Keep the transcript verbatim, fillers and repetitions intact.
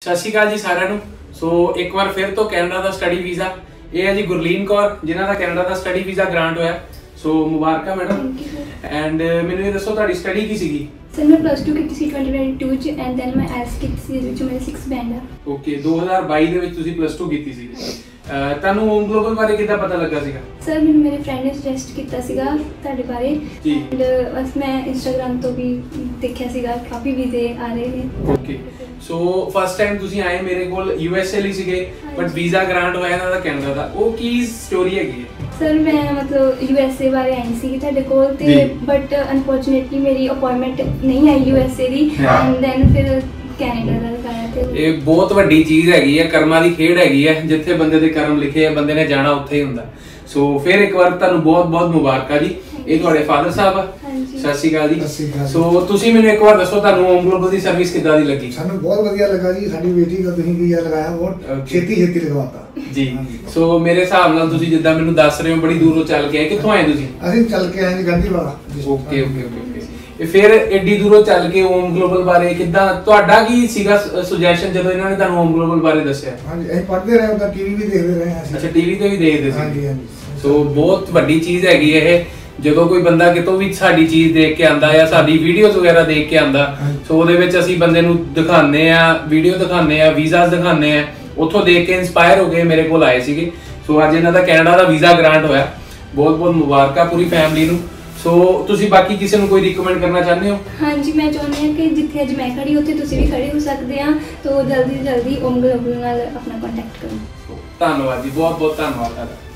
ਸਤਿ ਸ਼੍ਰੀ ਅਕਾਲ ਜੀ ਸਾਰਿਆਂ ਨੂੰ। ਸੋ ਇੱਕ ਵਾਰ ਫਿਰ ਤੋਂ ਕੈਨੇਡਾ ਦਾ ਸਟੱਡੀ ਵੀਜ਼ਾ, ਇਹ ਹੈ ਜੀ ਗੁਰਲੀਨ ਕੌਰ ਜਿਨ੍ਹਾਂ ਦਾ ਕੈਨੇਡਾ ਦਾ ਸਟੱਡੀ ਵੀਜ਼ਾ ਗ੍ਰਾਂਟ ਹੋਇਆ। ਸੋ ਮੁਬਾਰਕਾਂ ਮੈਡਮ। ਐਂਡ ਮੈਨੂੰ ਇਹ ਦੱਸੋ ਤੁਹਾਡੀ ਸਟੱਡੀ ਕੀ ਸੀਗੀ? ਸਰ ਮੈਂ ਪਲੱਸ ਟੂ ਕੀਤੀ ਸੀ twenty twenty-two ਚ ਐਂਡ ਦੈਨ ਮੈਂ ਆਈਲੈਟਸ ਕੀਤੀ ਸੀ, ਜਿਹਦੇ ਵਿੱਚ ਮੇਰੇ six band ਆ। ਓਕੇ, ਦੋ ਹਜ਼ਾਰ ਬਾਈ ਦੇ ਵਿੱਚ ਤੁਸੀਂ ਪਲੱਸ ਟੂ ਕੀਤੀ ਸੀ। ਤੁਹਾਨੂੰ ਹੋਮ ਗਲੋਬਲ ਬਾਰੇ ਕਿੱਦਾਂ ਪਤਾ ਲੱਗਾ ਸੀਗਾ? ਸਰ ਮੈਨੂੰ ਮੇਰੇ ਫਰੈਂਡ ਨੇ ਸੁਜੈਸਟ ਕੀਤਾ ਸੀਗਾ ਤੁਹਾਡੇ ਬਾਰੇ ਐਂਡ ਬਸ ਮੈਂ ਇੰਸਟਾਗ੍ਰਾਮ ਤੋਂ ਵੀ ਦੇਖਿਆ ਸੀਗਾ, ਕਾਫੀ ਵੀਜ਼ੇ ਆ ਰਹੇ ਨੇ। ਓਕੇ, ਸੋ ਫਸਟ ਟਾਈਮ ਤੁਸੀਂ ਆਏ ਮੇਰੇ ਕੋਲ ਯੂ ਐਸ ਏ ਲਈ ਸੀਗੇ, ਬਟ ਵੀਜ਼ਾ ਗ੍ਰਾਂਟ ਹੋਇਆ ਇਹਨਾਂ ਦਾ ਕੈਨੇਡਾ ਦਾ, ਉਹ ਕੀ ਸਟੋਰੀ ਹੈਗੀ ਹੈ? ਸਰ ਮੈਂ ਮਤਲਬ ਯੂ ਐਸ ਏ ਬਾਰੇ ਆਈ ਸੀ ਤੁਹਾਡੇ ਕੋਲ ਤੇ ਬਟ ਅਨਫੋਰਚੂਨੇਟਲੀ ਮੇਰੀ ਅਪਾਇੰਟਮੈਂਟ ਨਹੀਂ ਆਈ ਯੂ ਐਸ ਏ ਦੀ ਐਂਡ ਦੈਨ ਫਿਰ ਕੈਨੇਡਾ ਦਾ ਲਗਾਇਆ ਤੇ ਇਹ ਬਹੁਤ ਵੱਡੀ ਚੀਜ਼ ਹੈਗੀ ਹੈ, ਕਰਮਾਂ ਦੀ ਖੇਡ ਹੈਗੀ ਹੈ। ਜਿੱਥੇ ਬੰਦੇ ਦੇ ਕਰਮ ਲਿਖੇ ਆ ਬੰਦੇ ਨੇ ਜਾਣਾ ਉੱਥੇ ਹੀ ਹੁੰਦਾ। ਸੋ ਫਿਰ ਇੱਕ ਵਾਰ ਤੁਹਾਨੂੰ ਬਹੁਤ ਬਹੁਤ ਮੁਬਾਰਕਾਂ ਜੀ। ਇਹ ਤੁਹਾਡੇ ਫਾਦਰ ਸਾਹਿਬ ਆ। ਸਤਿ ਸ਼੍ਰੀ ਅਕਾਲ ਜੀ। ਸੋ ਤੁਸੀਂ ਮੈਨੂੰ ਇੱਕ ਵਾਰ ਦੱਸੋ ਤੁਹਾਨੂੰ ਹੋਮ ਗਲੋਬਲ ਦੀ ਸਰਵਿਸ ਕਿੱਦਾਂ ਦੀ ਲੱਗੀ? ਸਾਨੂੰ ਬਹੁਤ ਵਧੀਆ ਲੱਗਾ ਜੀ। ਸਾਡੀ ਬੇਟੀ ਦਾ ਤੁਸੀਂ ਵੀਜ਼ਾ ਲਗਾਇਆ, ਬਹੁਤ ਛੇਤੀ ਛੇਤੀ ਲਗਵਾਤਾ ਜੀ। ਸੋ ਮੇਰੇ ਹਿਸਾਬ ਨਾਲ ਤੁਸੀਂ ਜਿੱਦਾਂ ਮੈਨੂੰ ਦੱਸ ਰਹੇ ਹੋ ਬੜੀ ਦੂਰੋਂ ਚੱਲ ਕੇ ਆਏ, ਕਿੱਥੋਂ ਆਏ ਤੁਸੀਂ? ਅਸੀਂ ਚੱਲ ਕੇ ਆਏ ਜੀ ਗਾਂਧੀਵਾਲਾ। Okay okay okay. ਫਿਰ ਏਡੀ ਦੂਰੋਂ ਚੱਲ ਕੇ ਹੋਮ ਗਲੋਬਲ ਬਾਰੇ ਕਿੱਦਾਂ, ਤੁਹਾਡਾ ਕੀ ਸੀਗਾ ਸੁਜੈਸ਼ਨ ਜਦੋਂ ਇਹਨਾਂ ਨੇ ਤੁਹਾਨੂੰ ਹੋਮ ਗਲੋਬਲ ਬਾਰੇ ਦੱਸਿਆ? ਹਾਂਜੀ, ਅਸੀਂ ਪੜ੍ਹਦੇ ਰਹੇ, ਉਹਦਾ ਟੀਵੀ ਵੀ ਦੇਖਦੇ ਰਹੇ ਅਸੀਂ। ਅੱਛਾ, ਟੀਵੀ ਤੇ ਵੀ ਦੇਖਦੇ ਸੀ। ਹਾਂਜੀ ਹਾਂਜੀ। ਸੋ ਬਹੁਤ ਵੱਡੀ ਚੀਜ਼ ਹੈਗੀ ਇਹ, ਜਦੋਂ ਕੋਈ ਬੰਦਾ ਕਿਤੋਂ ਵੀ ਸਾਡੀ ਚੀਜ਼ ਦੇਖ ਕੇ ਆਂਦਾ ਜਾਂ ਸਾਡੀ ਵੀਡੀਓਜ਼ ਵਗੈਰਾ ਦੇਖ ਕੇ ਆਂਦਾ, ਸੋ ਉਹਦੇ ਵਿੱਚ ਅਸੀਂ ਬੰਦੇ ਨੂੰ ਦਿਖਾਉਂਦੇ ਆ, ਵੀਡੀਓ ਦਿਖਾਉਂਦੇ ਆ, ਵੀਜ਼ਾਸ ਦਿਖਾਉਂਦੇ ਆ, ਉੱਥੋਂ ਦੇਖ ਕੇ ਇਨਸਪਾਇਰ ਹੋ ਕੇ ਮੇਰੇ ਕੋਲ ਆਏ ਸੀਗੇ। ਸੋ ਅੱਜ ਇਹਨਾਂ ਦਾ ਕੈਨੇਡਾ ਦਾ ਵੀਜ਼ਾ ਗ੍ਰਾਂਟ ਹੋਇਆ। ਬਹੁਤ ਬਹੁਤ ਮੁਬਾਰਕਾਂ ਪੂਰੀ ਫੈਮਿਲੀ ਨੂੰ। ਸੋ ਤੁਸੀਂ ਬਾਕੀ ਕਿਸੇ ਨੂੰ ਕੋਈ ਰਿਕਮੈਂਡ ਕਰਨਾ ਚਾਹੁੰਦੇ ਹੋ? ਹਾਂਜੀ, ਮੈਂ ਚਾਹੁੰਦੀ ਹਾਂ ਕਿ ਜਿੱਥੇ ਅੱਜ ਮੈਂ ਖੜੀ ਉੱਥੇ ਤੁਸੀਂ ਵੀ ਖੜੇ ਹੋ ਸਕਦੇ ਆ, ਤਾਂ ਜਲਦੀ ਜਲਦੀ ਹੋਮ ਗਲੋਬਲ ਨਾਲ ਆਪਣਾ ਕੰਟੈਕਟ ਕਰੋ। ਧੰਨਵਾਦ ਜੀ, ਬਹੁਤ ਬਹੁਤ ਧੰਨਵਾਦ ਤੁਹਾਡਾ।